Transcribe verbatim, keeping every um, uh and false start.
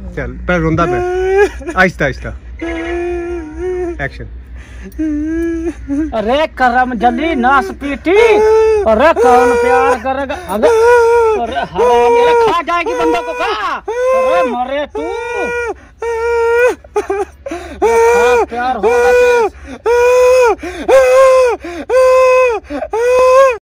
चल पर रोंदा पे आहिस्ता आहिस्ता एक्शन। अरे करम जल्दी नास पीटी, अरे कौन प्यार करेगा, अरे अरे हराम ये खा जाएगी बंदों को खा, अरे मरे तू प्यार होगा।